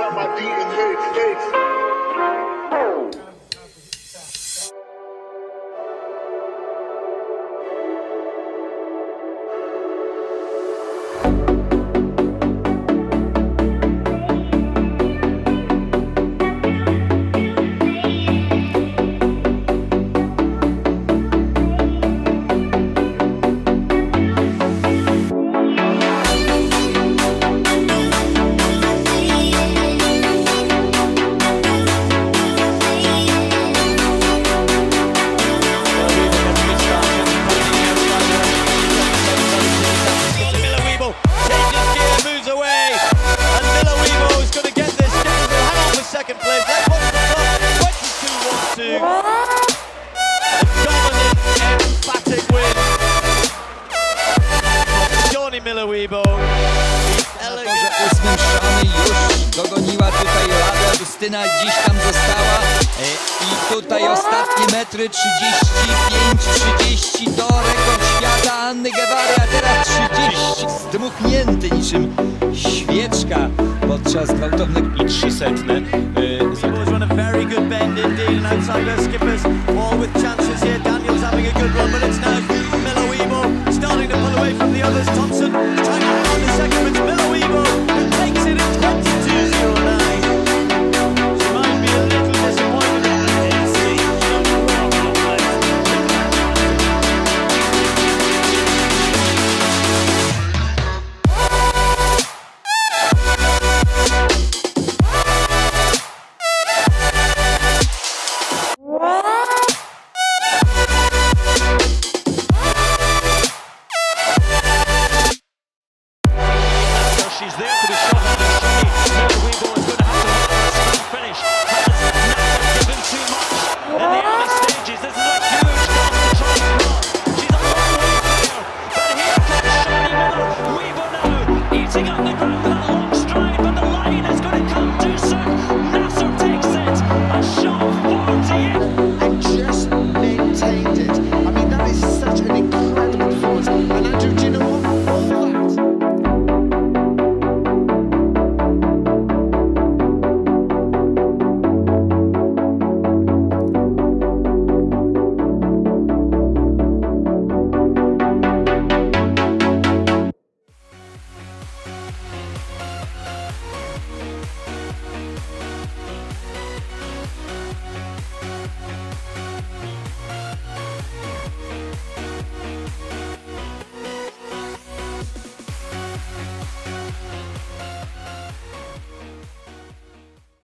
got my DNA. Hey. Dogoniła tutaj Lada, Justyna gdzieś tam została i tutaj ostatnie metry 35-30 do rekord świata Anny Guevary, a teraz 30 zdmuchnięty niczym świeczka podczas gwałtownego i 300. was on a very good bend indeed, and outside their skippers all with chances here. Daniel's having a good run, but it's now